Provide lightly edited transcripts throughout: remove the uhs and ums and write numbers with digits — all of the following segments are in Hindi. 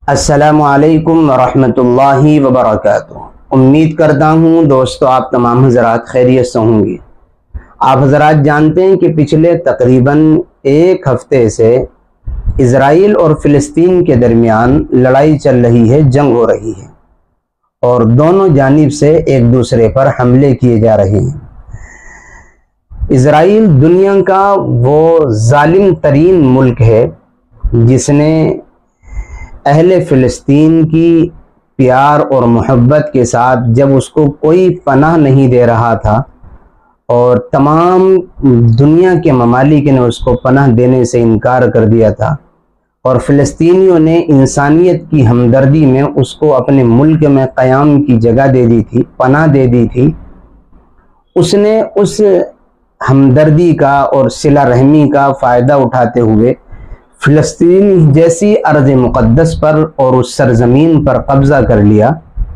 अस्सलामुअलैकुम वरहमतुल्लाहि वबरकातुहू। उम्मीद करता हूँ दोस्तों आप तमाम हज़रात खैरियत से होंगे। आप हज़रात जानते हैं कि पिछले तकरीबन एक हफ्ते से इज़राइल और फ़िलिस्तीन के दरमियान लड़ाई चल रही है, जंग हो रही है और दोनों जानिब से एक दूसरे पर हमले किए जा रहे हैं। इज़राइल दुनिया का वो जालिम तरीन मुल्क है जिसने अहले फ़िलिस्तीन की प्यार और मोहब्बत के साथ जब उसको कोई पनाह नहीं दे रहा था और तमाम दुनिया के ममालिक ने उसको पनाह देने से इनकार कर दिया था और फ़िलिस्तीनियों ने इंसानियत की हमदर्दी में उसको अपने मुल्क में क़याम की जगह दे दी थी, पनाह दे दी थी। उसने उस हमदर्दी का और सिला रहमी का फ़ायदा उठाते हुए फ़िलिस्तीन जैसी अर्ज़ मुक़द्दस पर और उस सरज़मीन पर कब्ज़ा कर लिया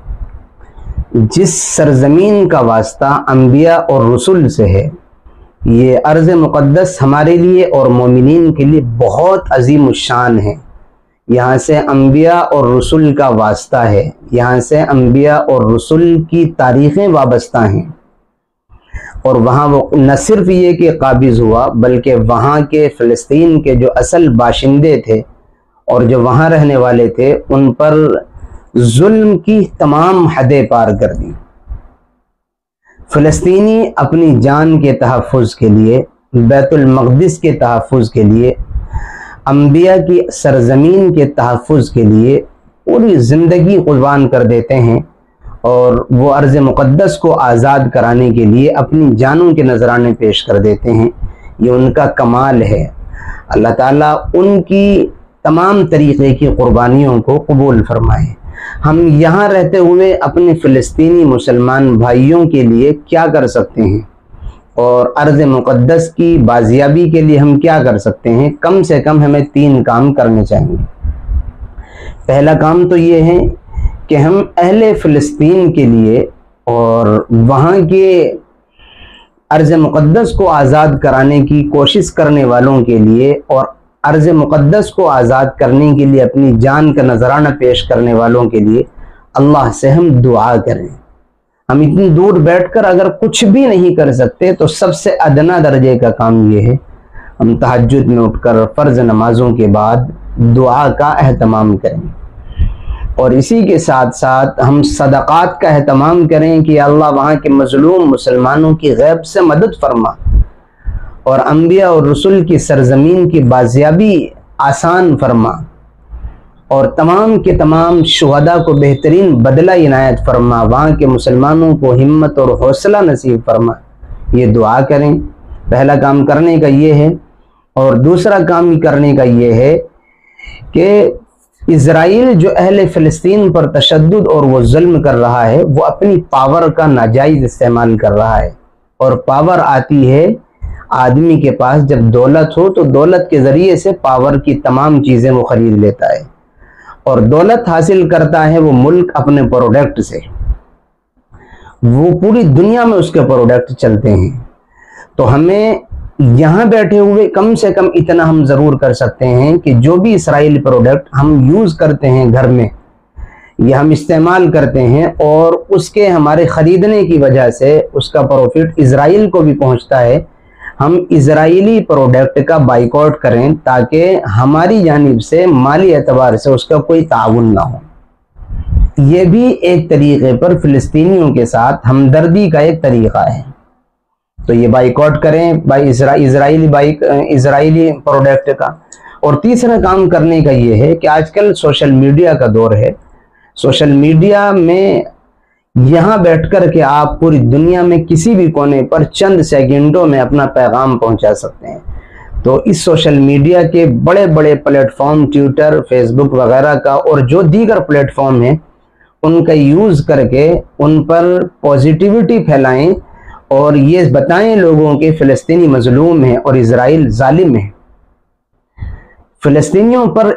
जिस सरज़मीन का वास्ता अंबिया और रसूल से है। ये अर्ज़ मुक़द्दस हमारे लिए और मोमिनीन के लिए बहुत अजीम शान है। यहाँ से अंबिया और रसूल का वास्ता है, यहाँ से अंबिया और रसूल की तारीख़ें वाबस्ता हैं और वहाँ वो न सिर्फ ये कि काबिज़ हुआ बल्कि वहाँ के फ़िलिस्तीन के जो असल बाशिंदे थे और जो वहाँ रहने वाले थे उन पर जुल्म की तमाम हदें पार कर दी। फ़िलिस्तीनी अपनी जान के तहफ़्फ़ुज़ के लिए, बैतुल मक़दिस के तहफ़्फ़ुज़ के लिए, अंबिया की सरज़मीन के तहफ़्फ़ुज़ के लिए पूरी ज़िंदगी कुर्बान कर देते हैं और वो अर्ज़ मुक़द्दस को आज़ाद कराने के लिए अपनी जानों के नजराने पेश कर देते हैं। ये उनका कमाल है। अल्लाह ताला उनकी तमाम तरीक़े की क़ुरबानियों को कबूल फरमाए। हम यहाँ रहते हुए अपने फ़िलिस्तीनी मुसलमान भाइयों के लिए क्या कर सकते हैं और अर्ज़ मुक़द्दस की बाजियाबी के लिए हम क्या कर सकते हैं? कम से कम हमें 3 काम करने चाहिए। पहला काम तो ये है कि हम अहले फ़िलिस्तीन के लिए और वहाँ के अर्ज़ मुक़द्दस को आज़ाद कराने की कोशिश करने वालों के लिए और अर्ज़ मुक़द्दस को आज़ाद करने के लिए अपनी जान का नजराना पेश करने वालों के लिए अल्लाह से हम दुआ करें। हम इतनी दूर बैठकर अगर कुछ भी नहीं कर सकते तो सबसे अदना दर्जे का काम ये है हम तहज्जुद में उठकर फ़र्ज़ नमाज़ों के बाद दुआ का एहतमाम करें और इसी के साथ साथ हम सदक़ात का एहतमाम करें कि अल्लाह वहाँ के मज़लूम मुसलमानों की गैब से मदद फरमा और अंबिया और रसूल की सरज़मीन की बाजियाबी आसान फरमा और तमाम के तमाम शुहदा को बेहतरीन बदला इनायत फरमा, वहाँ के मुसलमानों को हिम्मत और हौसला नसीब फरमा। ये दुआ करें। पहला काम करने का ये है और दूसरा काम करने का ये है कि इज़राइल जो अहले फ़िलिस्तीन पर तशद्दुद और वो जुल्म कर रहा है वो अपनी पावर का नाजायज़ इस्तेमाल कर रहा है और पावर आती है आदमी के पास जब दौलत हो तो दौलत के ज़रिए से पावर की तमाम चीज़ें वो ख़रीद लेता है और दौलत हासिल करता है वो मुल्क अपने प्रोडक्ट से। वो पूरी दुनिया में उसके प्रोडक्ट चलते हैं। तो हमें यहाँ बैठे हुए कम से कम इतना हम ज़रूर कर सकते हैं कि जो भी इसराइली प्रोडक्ट हम यूज़ करते हैं घर में या हम इस्तेमाल करते हैं और उसके हमारे ख़रीदने की वजह से उसका प्रॉफिट इज़राइल को भी पहुँचता है, हम इज़राइली प्रोडक्ट का बाइकआउट करें ताकि हमारी जानिब से माली एतबार से उसका कोई ताउन ना हो। ये भी एक तरीक़े पर फ़िलिस्तीनियों के साथ हमदर्दी का एक तरीक़ा है। तो ये बाइकआउट करें इज़राइली प्रोडक्ट का। और तीसरा काम करने का ये है कि आजकल सोशल मीडिया का दौर है। सोशल मीडिया में यहाँ बैठकर के आप पूरी दुनिया में किसी भी कोने पर चंद सेकंडों में अपना पैगाम पहुँचा सकते हैं। तो इस सोशल मीडिया के बड़े बड़े प्लेटफॉर्म ट्विटर, फेसबुक वगैरह का और जो दीगर प्लेटफॉर्म हैं उनका यूज़ करके उन पर पॉजिटिविटी फैलाएं और ये बताएं लोगों के फ़िलिस्तीनी मज़लूम हैं और इज़राइल जालिम है। फ़िलिस्तीनियों पर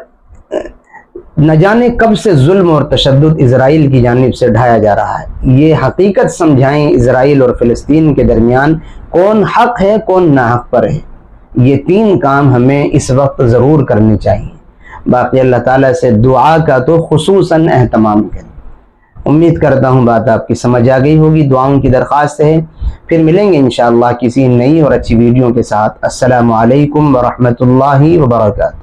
न जाने कब से जुल्म और तशद्दुद इज़राइल की जानिब से ढाया जा रहा है। ये हकीकत समझाएं इज़राइल और फ़िलिस्तीन के दरमियान कौन हक़ है कौन नाहक़ पर है। ये 3 काम हमें इस वक्त ज़रूर करने चाहिए। बाकी अल्लाह ताला से दुआ का तो खुसूसन एहतमाम करें। उम्मीद करता हूँ बात आपकी समझ आ गई होगी। दुआओं की दरख्वास्त है। फिर मिलेंगे इंशाअल्लाह किसी नई और अच्छी वीडियो के साथ। अस्सलामु अलैकुम व रहमतुल्लाहि व बरकातहू।